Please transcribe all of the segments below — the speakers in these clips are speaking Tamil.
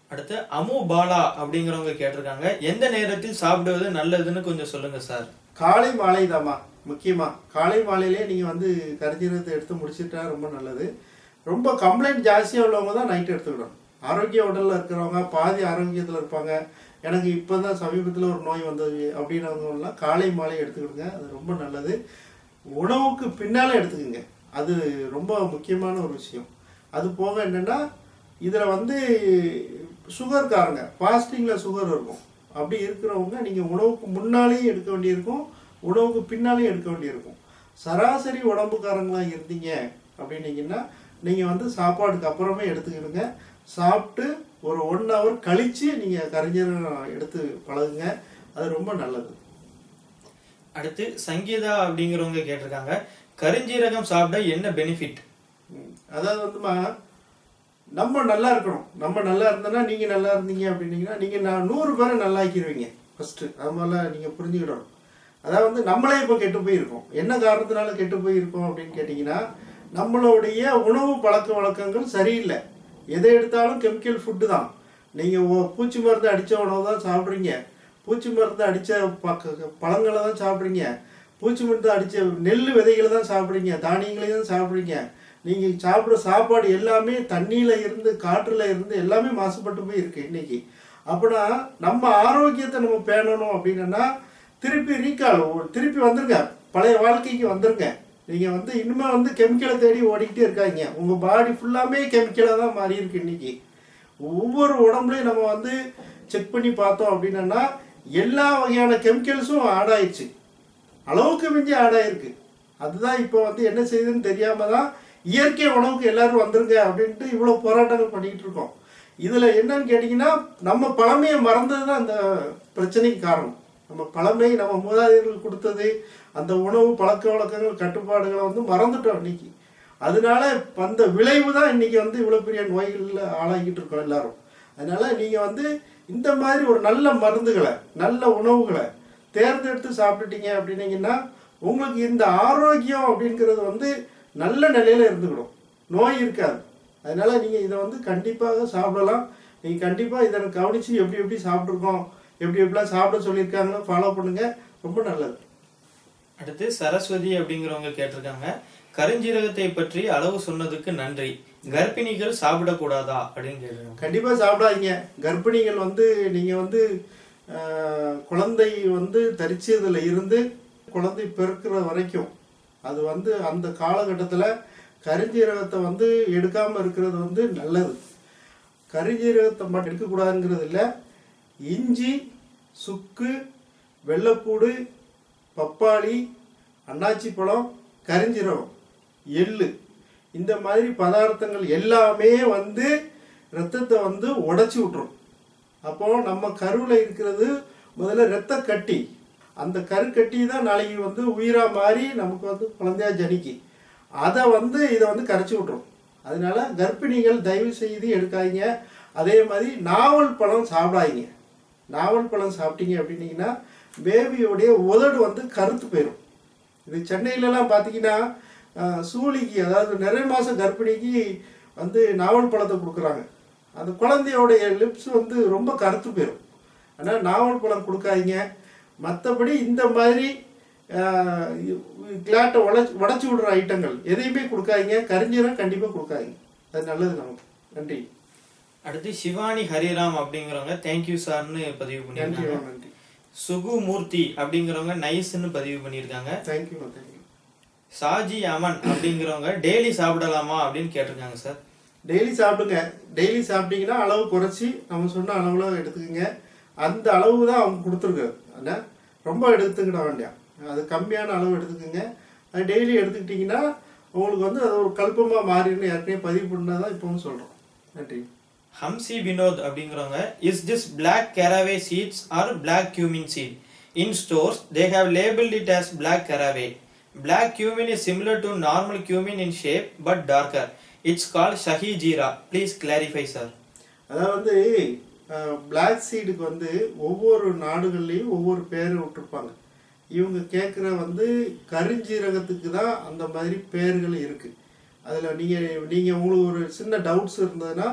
அடுத்து அமு பாலா அப்படிங்கிறவங்க கேட்டிருக்காங்க, எந்த நேரத்தில் சாப்பிடுவது நல்லதுன்னு கொஞ்சம் சொல்லுங்க சார். காலை மாலை தாம்மா முக்கியமா. காலை மாலையிலே நீங்க வந்து கரிஞ்சீரகத்தை எடுத்து முடிச்சிட்டா ரொம்ப நல்லது. ரொம்ப கம்ப்ளைண்ட் ஜாஸ்தியாக உள்ளவங்க தான் நைட் எடுத்துக்கிடணும். ஆரோக்கிய உடலில் இருக்கிறவங்க பாதி ஆரோக்கியத்தில் இருப்பாங்க. எனக்கு இப்போ தான் சமீபத்தில் ஒரு நோய் வந்தது அப்படின்னவங்கலாம் காலை மாலை எடுத்துக்கிடுங்க, அது ரொம்ப நல்லது. உணவுக்கு பின்னால் எடுத்துக்கோங்க, அது ரொம்ப முக்கியமான ஒரு விஷயம். அது போக என்னென்னா இதில் வந்து சுகர்காரங்க ஃபாஸ்டிங்கில் சுகர் இருக்கும். அப்படி இருக்கிறவங்க நீங்கள் உணவுக்கு முன்னாலேயும் எடுக்க வேண்டியிருக்கும், உணவுக்கு பின்னாலேயும் எடுக்க வேண்டியிருக்கும். சராசரி உடம்புக்காரங்களாக இருந்தீங்க அப்படின்னீங்கன்னா நீங்கள் வந்து சாப்பாடுக்கு அப்புறமே எடுத்துக்கிடுங்க. சாப்பிட்டு ஒரு 1 hour கழித்து நீங்கள் கரிஞ்சீரகம் எடுத்து பழகுங்க, அது ரொம்ப நல்லது. அடுத்து சங்கீதா அப்படிங்கிறவங்க கேட்டிருக்காங்க, கரிஞ்சீரகம் சாப்பிட என்ன பெனிஃபிட்? அதாவது வந்துமா, நம்ம நல்லா இருக்கணும். நம்ம நல்லா இருந்தோன்னா நீங்கள் நல்லா இருந்தீங்க அப்படின்னீங்கன்னா நீங்கள் 100 பேரை நல்லா ஆக்கிடுவீங்க ஃபஸ்ட்டு. அது மாதிரிலாம் நீங்கள் புரிஞ்சுக்கிடணும். அதாவது வந்து நம்மளே இப்போ கெட்டு போயிருக்கோம். என்ன காரணத்தினால கெட்டு போயிருக்கோம் அப்படின்னு கேட்டிங்கன்னா, நம்மளுடைய உணவு பழக்க வழக்கங்கள் சரியில்லை. எதை எடுத்தாலும் கெமிக்கல் ஃபுட்டு தான். நீங்கள் பூச்சி மருந்து அடித்த உணவு தான் சாப்பிட்றீங்க, பூச்சி மருந்து அடித்த பழங்களை தான் சாப்பிட்றீங்க, பூச்சி மருந்து அடித்த நெல் விதைகளை தான் சாப்பிட்றீங்க, தானியங்களையும் தான் சாப்பிட்றீங்க. நீங்கள் சாப்பிட்ற சாப்பாடு எல்லாமே தண்ணியில் இருந்து காற்றில் இருந்து எல்லாமே மாசுபட்டு போய் இருக்கு இன்னைக்கு. அப்படின்னா நம்ம ஆரோக்கியத்தை நம்ம பேணணும் அப்படின்னா திருப்பி வந்துருங்க, பழைய வாழ்க்கைக்கு வந்துருங்க. நீங்கள் வந்து இனிமே வந்து கெமிக்கலை தேடி ஓடிக்கிட்டே இருக்காங்க. உங்கள் பாடி ஃபுல்லாமே கெமிக்கலாக தான் மாறி இருக்கு இன்னைக்கு. ஒவ்வொரு உடம்புலையும் நம்ம வந்து செக் பண்ணி பார்த்தோம் அப்படின்னா எல்லா வகையான கெமிக்கல்ஸும் ஆட் ஆயிடுச்சு, அளவுக்கு மிஞ்சி ஆட் ஆயிருக்கு. அதுதான் இப்போ வந்து என்ன செய்யுதுன்னு தெரியாம தான் இயற்கை உணவுக்கு எல்லாரும் வந்துருங்க அப்படின்ட்டு இவ்வளோ போராட்டங்கள் பண்ணிக்கிட்டு இருக்கோம். இதில் என்னன்னு கேட்டிங்கன்னா, நம்ம பழமையை மறந்தது தான் அந்த பிரச்சனைக்கு காரணம். நம்ம பழமை நம்ம மூதாதையர்கள் கொடுத்தது அந்த உணவு பழக்க வழக்கங்கள் கட்டுப்பாடுகளை வந்து மறந்துட்டோம் இன்னைக்கு. அதனால அந்த விளைவு தான் இன்னைக்கு வந்து இவ்வளோ பெரிய நோய்களில் ஆளாகிட்டு இருக்கோம் எல்லாரும். அதனால நீங்கள் வந்து இந்த மாதிரி ஒரு நல்ல மருந்துகளை நல்ல உணவுகளை தேர்ந்தெடுத்து சாப்பிட்டுட்டீங்க அப்படின்னீங்கன்னா உங்களுக்கு இந்த ஆரோக்கியம் அப்படிங்கிறது வந்து நல்ல நிலையில் இருந்துக்கிடும், நோய் இருக்காது. அதனால நீங்கள் இதை வந்து கண்டிப்பாக சாப்பிடலாம். நீங்கள் கண்டிப்பாக இதை கவனித்து எப்படி சாப்பிட்ருக்கோம், எப்படிலாம் சாப்பிட சொல்லியிருக்காங்களோ ஃபாலோ பண்ணுங்க, ரொம்ப நல்லது. அடுத்து சரஸ்வதி அப்படிங்கிறவங்க கேட்டிருக்காங்க, கரிஞ்சீரகத்தை பற்றி அளவு சொன்னதுக்கு நன்றி, கர்ப்பிணிகள் சாப்பிடக்கூடாதா அப்படின்னு கேட்டிருக்காங்க. கண்டிப்பாக சாப்பிடாதீங்க. கர்ப்பிணிகள் வந்து நீங்கள் வந்து குழந்தை வந்து தரிச்சதில் இருந்து குழந்தை பிறக்கிற வரைக்கும் அது வந்து அந்த காலகட்டத்தில் கரிஞ்சீரகத்தை வந்து எடுக்காமல் இருக்கிறது வந்து நல்லது. கரிஞ்சீரகத்தை மட்டும் எடுக்கக்கூடாதுங்கிறது இல்லை, இஞ்சி, சுக்கு, வெள்ளைப்பூடு, பப்பாளி, அன்னாச்சி பழம், கரிஞ்சீரகம், எள்ளு, இந்த மாதிரி பதார்த்தங்கள் எல்லாமே வந்து இரத்தத்தை வந்து உடைச்சி விட்டுரும். அப்போ நம்ம கருவில் இருக்கிறது முதல்ல இரத்த கட்டி, அந்த கருக்கட்டி தான் நாளைக்கு வந்து உயிராக மாறி நமக்கு வந்து குழந்தையா ஜனிக்கு. அதை வந்து இதை வந்து கரைச்சி விட்டுரும். அதனால கர்ப்பிணிகள் தயவு செய்து எடுக்காதீங்க. அதே மாதிரி நாவல் பழம் சாப்பிடாதீங்க. நாவல் பழம் சாப்பிட்டீங்க அப்படின்னீங்கன்னா பேபியோடைய உதடு வந்து கருத்து போயிடும். இது சென்னையிலலாம் பார்த்தீங்கன்னா சூழிக்கு, அதாவது நிறைய மாதம் கர்ப்பிணிக்கு வந்து நாவல் பழத்தை கொடுக்குறாங்க. அந்த குழந்தையோடைய லிப்ஸ் வந்து ரொம்ப கருத்து போயிடும். ஆனால் நாவல் பழம் கொடுக்காதீங்க. மற்றபடி இந்த மாதிரி கிளாட்டை உடச்சி விடுற ஐட்டங்கள் எதையுமே கொடுக்காதீங்க. கரிஞ்சீரகம் கண்டிப்பாக கொடுக்காதீங்க, அது நல்லது நமக்கு. நன்றி. அடுத்து சிவானி ஹரிராம் அப்படிங்கிறவங்க தேங்க்யூ சார்னு பதிவு பண்ணியிருக்காங்க. நன்றி. சுகு மூர்த்தி அப்படிங்கிறவங்க நைஸ்ன்னு பதிவு பண்ணியிருக்காங்க. தேங்க்யூ. சாஜி அமன் அப்படிங்கிறவங்க டெய்லி சாப்பிடலாமா அப்படின்னு கேட்டிருக்காங்க சார். டெய்லி சாப்பிடுங்க. டெய்லி சாப்பிட்டீங்கன்னா அளவு குறைச்சி நம்ம சொன்ன அளவுல எடுத்துக்கோங்க. அந்த அளவு தான் அவங்க கொடுத்துருக்காரு. ஆனால் ரொம்ப எடுத்துக்கிட வேண்டாம், அது கம்மியான அளவு எடுத்துக்கோங்க. அது டெய்லி எடுத்துக்கிட்டிங்கன்னா உங்களுக்கு வந்து அது ஒரு கல்பமாக மாறின்னு ஏற்கனவே பதிவு பண்ணதான் இப்போவும் சொல்கிறோம். நன்றி. ஹம்சி வினோத் அப்படிங்கிறவங்க, is this black caraway seeds or black cumin seed? In stores they have labeled it as black caraway. Black cumin is similar to normal cumin in shape but darker. It's called shahi jeera. Please clarify sir. அதாவது பிளாக் சீடுக்கு வந்து ஒவ்வொரு நாடுகள்லையும் ஒவ்வொரு பேர் விட்டுருப்பாங்க. இவங்க கேட்குற வந்து கரிஞ்சீரகத்துக்கு தான் அந்த மாதிரி பேர்கள் இருக்குது. அதில் நீங்கள் உங்களுக்கு ஒரு சின்ன டவுட்ஸ் இருந்ததுன்னா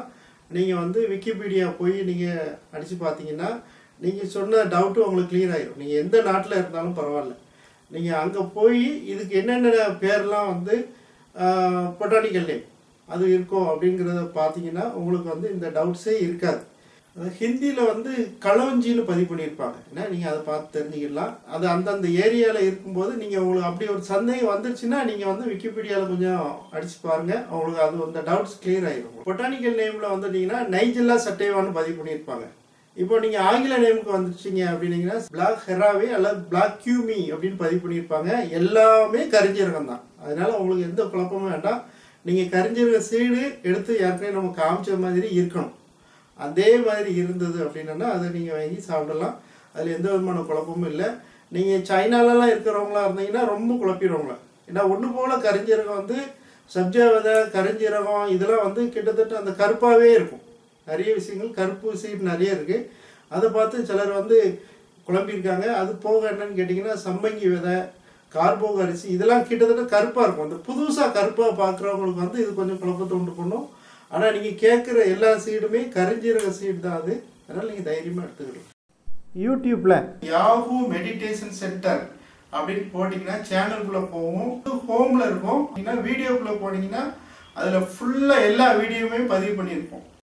நீங்கள் வந்து விக்கிபீடியா போய் நீங்கள் அடித்து பார்த்தீங்கன்னா நீங்கள் சொன்ன டவுட்டு உங்களுக்கு கிளியர் ஆயிடும். நீங்கள் எந்த நாட்டில் இருந்தாலும் பரவாயில்ல, நீங்கள் அங்கே போய் இதுக்கு என்னென்ன பேர்லாம் வந்து பொட்டானிக்கல் நேம் அது இருக்கும் அப்படிங்கிறத பார்த்தீங்கன்னா உங்களுக்கு வந்து இந்த டவுட்ஸே இருக்காது. ஹிந்தியில் வந்து களவஞ்சின்னு பதிவு பண்ணியிருப்பாங்க. ஏன்னா நீங்கள் அதை பார்த்து தெரிஞ்சுக்கலாம். அது அந்தந்த ஏரியாவில் இருக்கும்போது நீங்கள் உங்களுக்கு அப்படி ஒரு சந்தேகம் வந்துருச்சுன்னா நீங்கள் வந்து விக்கிபீடியாவில் கொஞ்சம் அடிச்சு பாருங்கள், அவங்களுக்கு அது அந்த டவுட்ஸ் கிளியர் ஆகிடும். பொட்டானிக்கல் நேமில் வந்துட்டீங்கன்னா நைஜெல்லா சட்டைவான்னு பதிவு பண்ணியிருப்பாங்க. இப்போ நீங்கள் ஆங்கில நேமுக்கு வந்துருச்சிங்க அப்படின்னீங்கன்னா பிளாக் ஹெராவே அல்லது பிளாக் கியூமி அப்படின்னு பதிவு பண்ணியிருப்பாங்க. எல்லாமே கரிஞ்சீரகம் தான். அதனால உங்களுக்கு எந்த குழப்பமும் வேண்டாம். நீங்கள் கரிஞ்சீரக சீடு எடுத்து ஏற்கனவே நம்ம காமிச்ச மாதிரி இருக்கணும். அதே மாதிரி இருந்தது அப்படின்னா அதை நீங்கள் வாங்கி சாப்பிடலாம். அதில் எந்த விதமான குழப்பமும் இல்லை. நீங்கள் சைனாலலாம் இருக்கிறவங்களா இருந்தீங்கன்னா ரொம்ப குழப்பிடுவாங்களா. ஏன்னா ஒன்று போல் கரிஞ்சீரகம் வந்து சப்ஜா விதை கரிஞ்சீரகம் இதெல்லாம் வந்து கிட்டத்தட்ட அந்த கருப்பாகவே இருக்கும். நிறைய விஷயங்கள் கருப்பு சீடு நிறைய இருக்குது. அதை பார்த்து சிலர் வந்து குழம்பியிருக்காங்க. அது போக என்னன்னு கேட்டிங்கன்னா சம்பங்கி விதை, கார்போக அரிசி இதெல்லாம் கிட்டத்தட்ட கருப்பாக இருக்கும். அந்த புதுசாக கருப்பாக பார்க்குறவங்களுக்கு வந்து இது கொஞ்சம் குழப்பத்தை உண்டு பண்ணும். ஆனால் நீங்கள் கேட்குற எல்லா சீடுமே கரிஞ்சீரக சீடு தான் அது. அதனால் நீங்கள் தைரியமாக எடுத்துக்கிடலாம். யூடியூப்பில் யாஹூ மெடிடேஷன் சென்டர் அப்படின்னு போட்டிங்கன்னா சேனலுக்குள்ளே போவோம். ஹோமில் இருக்கும். வீடியோக்குள்ளே போனீங்கன்னா அதில் ஃபுல்லாக எல்லா வீடியோவுமே பதிவு பண்ணியிருப்போம்.